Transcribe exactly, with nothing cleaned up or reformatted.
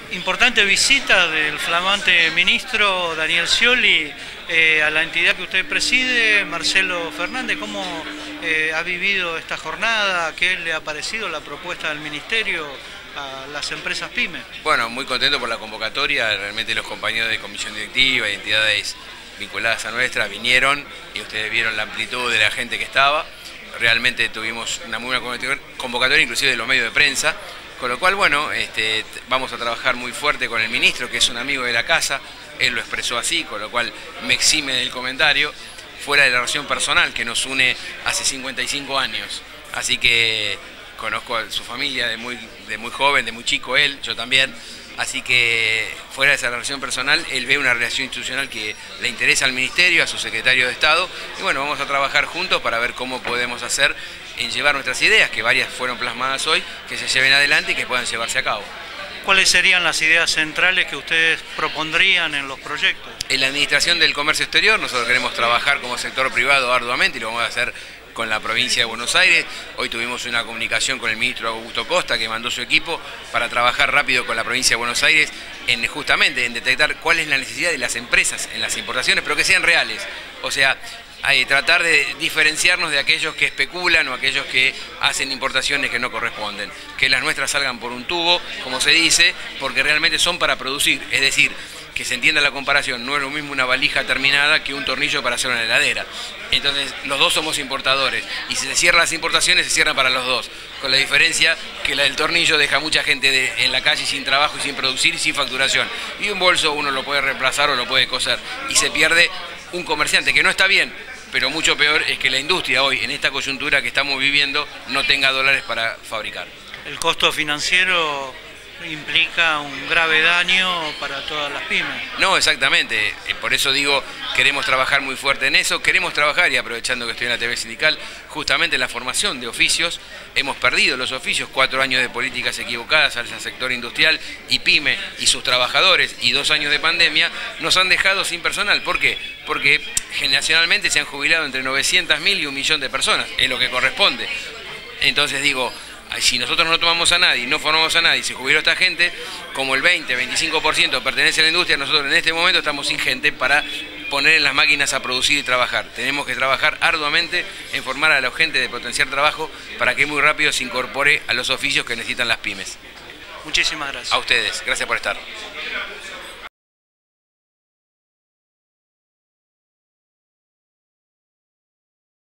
Importante visita del flamante ministro Daniel Scioli eh, a la entidad que usted preside, Marcelo Fernández. ¿Cómo eh, ha vivido esta jornada? ¿Qué le ha parecido la propuesta del ministerio a las empresas pymes? Bueno, muy contento por la convocatoria. Realmente los compañeros de comisión directiva y entidades vinculadas a nuestra vinieron y ustedes vieron la amplitud de la gente que estaba. Realmente tuvimos una muy buena convocatoria, inclusive de los medios de prensa. Con lo cual, bueno, este, vamos a trabajar muy fuerte con el ministro, que es un amigo de la casa, él lo expresó así, con lo cual me exime del comentario, fuera de la relación personal que nos une hace cincuenta y cinco años. Así que conozco a su familia de muy, de muy joven, de muy chico él, yo también. Así que fuera de esa relación personal, él ve una relación institucional que le interesa al ministerio, a su secretario de Estado, y bueno, vamos a trabajar juntos para ver cómo podemos hacer en llevar nuestras ideas, que varias fueron plasmadas hoy, que se lleven adelante y que puedan llevarse a cabo. ¿Cuáles serían las ideas centrales que ustedes propondrían en los proyectos? En la administración del comercio exterior, nosotros queremos trabajar como sector privado arduamente y lo vamos a hacer con la provincia de Buenos Aires. Hoy tuvimos una comunicación con el ministro Augusto Costa, que mandó su equipo para trabajar rápido con la provincia de Buenos Aires en justamente en detectar cuál es la necesidad de las empresas en las importaciones, pero que sean reales. O sea, hay, tratar de diferenciarnos de aquellos que especulan o aquellos que hacen importaciones que no corresponden. Que las nuestras salgan por un tubo, como se dice, porque realmente son para producir. Es decir, que se entienda la comparación, no es lo mismo una valija terminada que un tornillo para hacer una heladera. Entonces, los dos somos importadores, y si se cierran las importaciones, se cierran para los dos, con la diferencia que la del tornillo deja mucha gente de, en la calle sin trabajo y sin producir y sin facturación. Y un bolso uno lo puede reemplazar o lo puede coser, y se pierde un comerciante, que no está bien, pero mucho peor es que la industria hoy, en esta coyuntura que estamos viviendo, no tenga dólares para fabricar. El costo financiero implica un grave daño para todas las pymes. No, exactamente, por eso digo, queremos trabajar muy fuerte en eso, queremos trabajar, y aprovechando que estoy en la T V sindical, justamente en la formación de oficios. Hemos perdido los oficios, cuatro años de políticas equivocadas al sector industrial y pyme y sus trabajadores, y dos años de pandemia nos han dejado sin personal. ¿Por qué? Porque generacionalmente se han jubilado entre novecientas mil y un millón de personas, es lo que corresponde. Entonces digo, si nosotros no tomamos a nadie, no formamos a nadie, y se jubiló esta gente, como el veinte, veinticinco por ciento pertenece a la industria, nosotros en este momento estamos sin gente para poner en las máquinas a producir y trabajar. Tenemos que trabajar arduamente en formar a la gente, de potenciar trabajo, para que muy rápido se incorpore a los oficios que necesitan las pymes. Muchísimas gracias. A ustedes, gracias por estar.